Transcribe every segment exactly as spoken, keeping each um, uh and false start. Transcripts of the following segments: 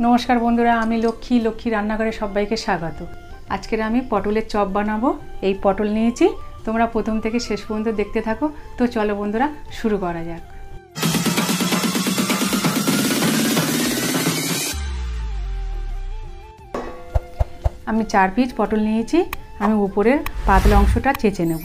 नमस्कार बंधुरा आमी लक्ष्मी लक्ष्मी रान्नाघरे सबाइके स्वागत। आजकेर आमी पटलेर चप बानाबो। एई पटल नियेछि, तोमरा प्रथम थेके शेष पर्यन्त देखते थाको। तो चलो बंधुरा शुरू करा जाक। आमी चार पिस पटल नियेछि। आमी उपरेर पातला अंशटा चेचे नेब।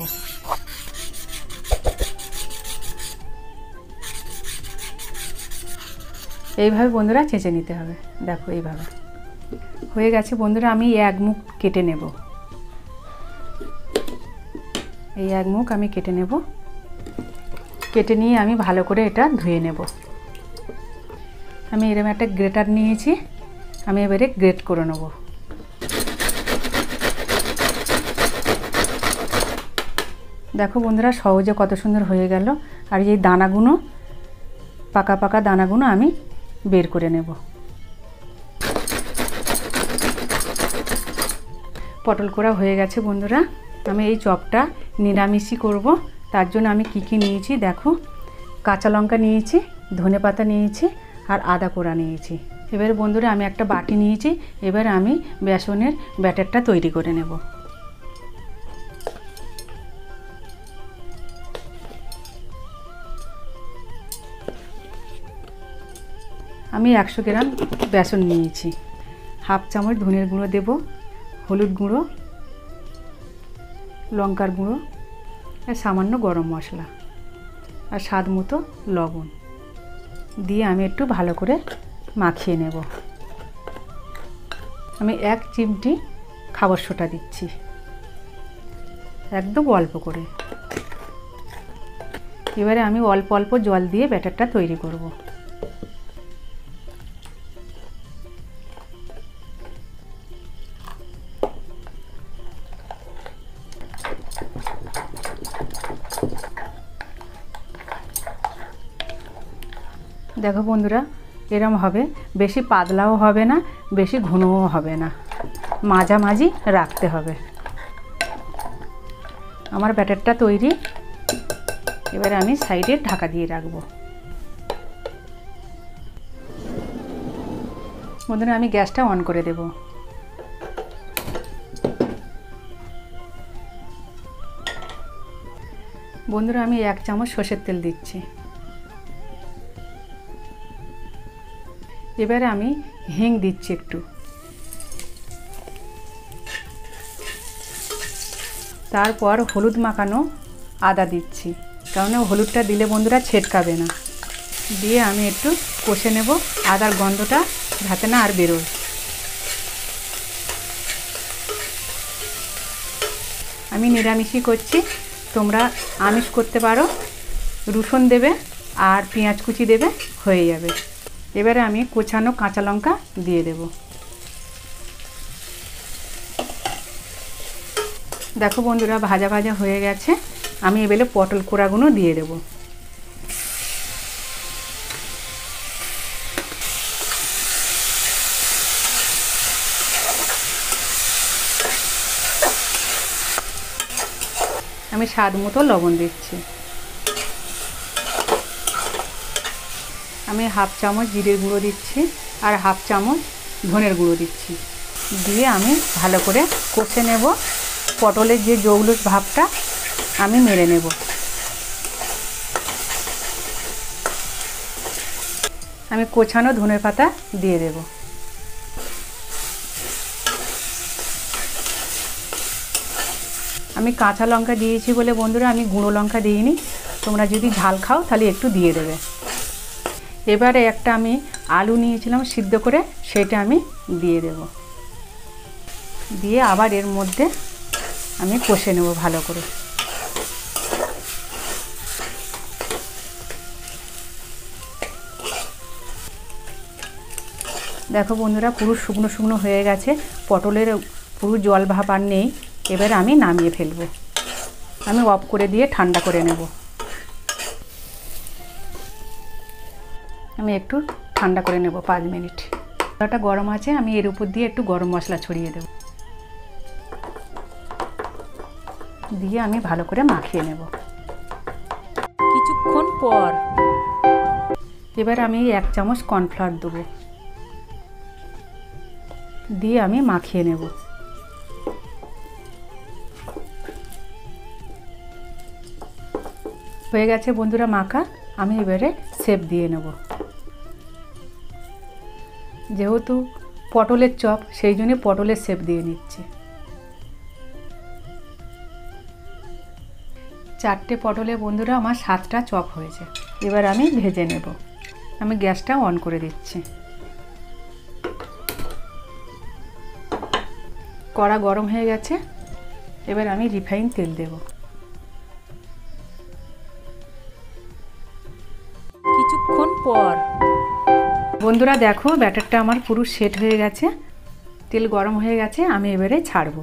এইভাবে বন্ধুরা চেঁচে নিতে হবে। দেখো এইভাবে হয়ে গেছে বন্ধুরা। আমি এক মুখ কেটে নেব। এই এক মুখ আমি কেটে নেব। কেটে নিয়ে আমি ভালো করে এটা ধুয়ে নেব। আমি এরকম একটা গ্রেটার নিয়েছি। আমি এবারে গ্রেট করে নেব। দেখো বন্ধুরা সহজে কত সুন্দর হয়ে গেল। আর এই দানাগুলো পাকা পাকা দানাগুলো আমি বের করে নেব। পটল করা হয়ে গেছে বন্ধুরা। আমি এই চপটা নিরামিষই করব। তার জন্য আমি কি কি নিয়েছি দেখো। কাঁচা লঙ্কা নিয়েছি, ধনেপাতা নিয়েছি আর আদা কোড়া নিয়েছি। এবার বন্ধুরা আমি একটা বাটি নিয়েছি। এবার আমি বেসনের ব্যাটারটা তৈরি করে নেব। আমি একশো গ্রাম বেসন নিয়েছি। হাফ চামচ ধনের গুঁড়ো দেব, হলুদ গুঁড়ো, লঙ্কার গুঁড়ো আর সামান্য গরম মশলা আর স্বাদ মতো লবণ দিয়ে আমি একটু ভালো করে মাখিয়ে নেব। আমি এক চিমটি খাবার সোডা দিচ্ছি, একদম অল্প করে। এবারে আমি অল্প অল্প জল দিয়ে ব্যাটারটা তৈরি করব। দেখো বন্ধুরা এরম হবে, বেশি পাতলাও হবে না, বেশি ঘনও হবে না, মাঝামাঝি রাখতে হবে। আমার ব্যাটারটা তৈরি। এবারে আমি সাইডে ঢাকা দিয়ে রাখবো। বন্ধুরা আমি গ্যাসটা অন করে দেব। বন্ধুরা আমি এক চামচ সর্ষের তেল দিচ্ছি। এবারে আমি হিং দিচ্ছি একটু। তারপর হলুদ মাখানো আদা দিচ্ছি, কারণ হলুদটা দিলে বন্ধুরা ছেটকাবে না। দিয়ে আমি একটু কষে নেব, আদার গন্ধটা যাতে না আর বেরোয়। আমি নিরামিষই করছি, তোমরা আমিষ করতে পারো। রসুন দেবে আর পেঁয়াজ কুচি দেবে, হয়ে যাবে। এবারে আমি কোচানো কাঁচা লঙ্কা দিয়ে দেব। দেখো বন্ধুরা ভাজা ভাজা হয়ে গেছে। আমি এবারে পটল কোড়াগুলো দিয়ে দেব। আমি স্বাদ মতো লবণ দিচ্ছি। আমি হাফ চামচ জিরের গুঁড়ো দিচ্ছি আর হাফ চামচ ধনের গুঁড়ো দিচ্ছি। দিয়ে আমি ভালো করে কষে নেব। পটলের যে জৌলুস ভাবটা আমি মেরে নেব। আমি কোচানো ধনের পাতা দিয়ে দেব। আমি কাঁচা লঙ্কা দিয়েছি বলে বন্ধুরা আমি গুঁড়ো লঙ্কা দিইনি। তোমরা যদি ঝাল খাও তাহলে একটু দিয়ে দেবে। এবারে একটা আমি আলু নিয়েছিলাম সিদ্ধ করে, সেটা আমি দিয়ে দেব। দিয়ে আবার এর মধ্যে আমি কষে নেব ভালো করে। দেখো বন্ধুরা পুরো শুকনো শুকনো হয়ে গেছে, পটলের পুরো জল ভাব আর নেই। এবারে আমি নামিয়ে ফেলবো। আমি অফ করে দিয়ে ঠান্ডা করে নেব। আমি একটু ঠান্ডা করে নেব পাঁচ মিনিট। কড়াটা গরম আছে, আমি এর উপর দিয়ে একটু গরম মশলা ছড়িয়ে দেব। দিয়ে আমি ভালো করে মাখিয়ে নেব। কিছুক্ষণ পর এবার আমি এক চামচ কর্নফ্লাওয়ার দেবো। দিয়ে আমি মাখিয়ে নেব। হয়ে গেছে বন্ধুরা মাখা, আমি এবারে শেপ দিয়ে নেব। যেহেতু পটলের চপ সেই জন্য পটলের শেপ দিয়ে নিচ্ছি। চারটে পটলে বন্ধুরা আমার সাতটা চপ হয়েছে। এবার আমি ভেজে নেব। আমি গ্যাসটা অন করে দিচ্ছি। কড়া গরম হয়ে গেছে, এবার আমি রিফাইন তেল দেব। কিছুক্ষণ পর বন্ধুরা দেখো ব্যাটারটা আমার পুরো সেট হয়ে গেছে, তেল গরম হয়ে গেছে, আমি এবারে ছাড়বো।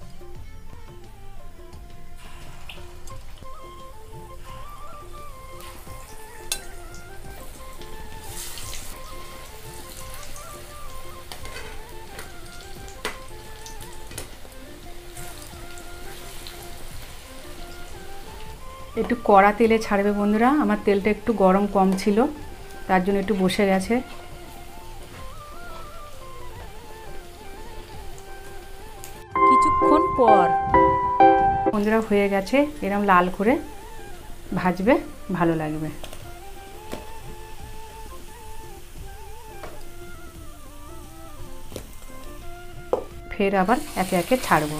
একটু কড়া তেলে ছাড়বে বন্ধুরা, আমার তেলটা একটু গরম কম ছিল তার জন্য একটু বসে গেছে। কিছুক্ষণ পর বন্ধুরা হয়ে গেছে, এরকম লাল করে ভাজবে, ভালো লাগবে। ফের আবার একে একে ছাড়বো।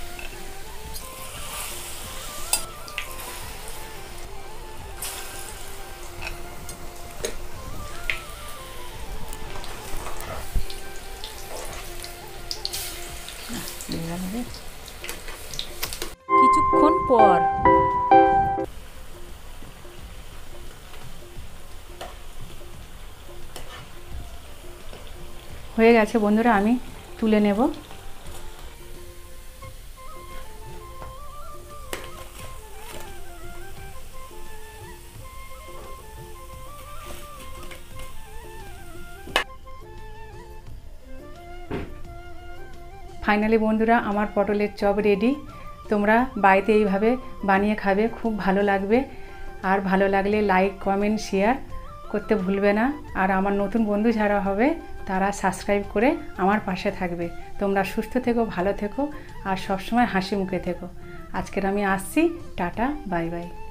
কিছুক্ষণ পর হয়ে গেছে বন্ধুরা, আমি তুলে নেব। ফাইনালি বন্ধুরা আমার পটলের চপ রেডি। তোমরা বাড়িতে এইভাবে বানিয়ে খাবে, খুব ভালো লাগবে। আর ভালো লাগলে লাইক কমেন্ট শেয়ার করতে ভুলবে না। আর আমার নতুন বন্ধু যারা হবে তারা সাবস্ক্রাইব করে আমার পাশে থাকবে। তোমরা সুস্থ থেকো, ভালো থেকো আর সবসময় হাসি মুখে থেকো। আজকের আমি আসছি, টাটা, বাই বাই।